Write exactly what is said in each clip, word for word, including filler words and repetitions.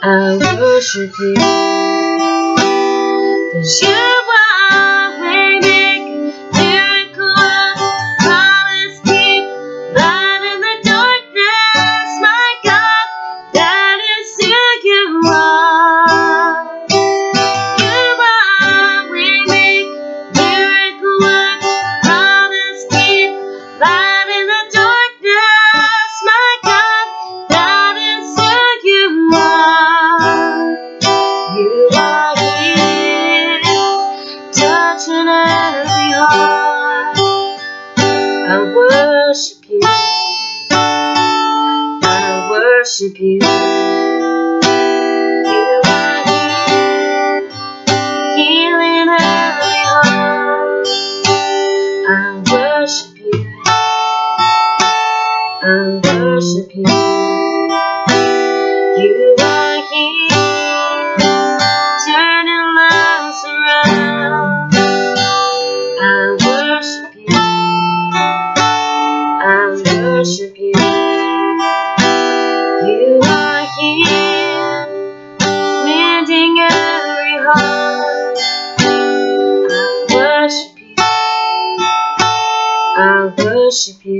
I worship you, 'cause you are waymaker, miracle worker, promise keeper, light in the darkness, my God, that is who you are. You are waymaker, miracle worker, promise keeper, light in the darkness, my God, that is who you are. You are here, touching every heart. I worship you, I worship you. You are here, healing every heart. I worship you, I worship you. You are here, turning lives around. I worship you, I worship you. You are here, mending every heart. I worship you, I worship you.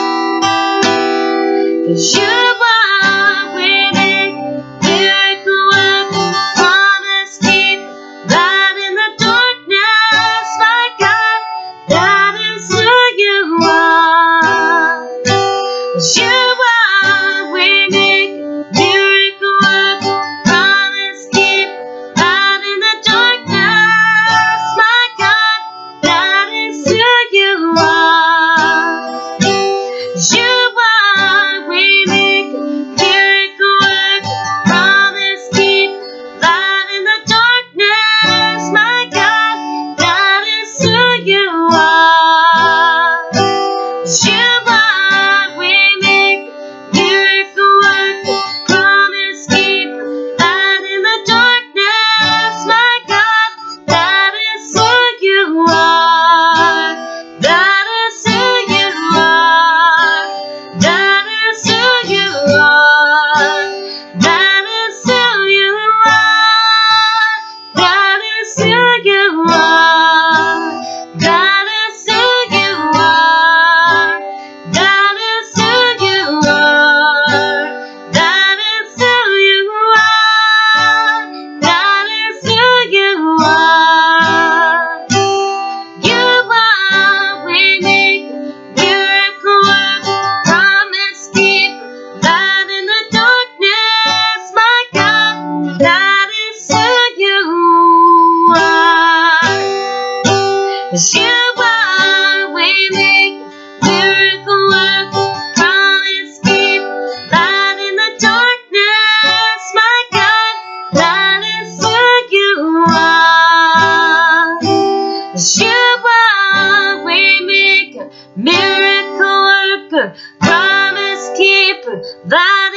'Cause you are waymaker, miracle worker, promise keeper, light in the darkness, my God, that is who you are. 'Cause you are waymaker, miracle worker, promise keeper, light in the darkness, my God, that is who you are. 'Cause you are waymaker, miracle worker, promise keeper, light in the darkness, my God, that is who you are. 'Cause you are waymaker, miracle worker, promise keeper, light in the darkness, my God, that is who you are. That is who you are. That is who you are. That is who you are. That is who you are. That is who you are. That is who you are. That is who you are. That is who you are. You are waymaker, miracle worker, promise keeper, light in the darkness, my God, that is who you are. 'Cause you are waymaker, miracle worker, promise keeper, light in the darkness, my God, that is who you are. 'Cause you are waymaker, miracle worker, promise keeper, light